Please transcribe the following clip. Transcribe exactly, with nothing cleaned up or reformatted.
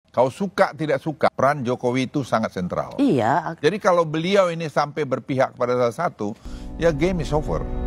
Kau suka tidak suka, peran Jokowi itu sangat sentral. Iya. Jadi kalau beliau ini sampai berpihak pada salah satu, ya game is over.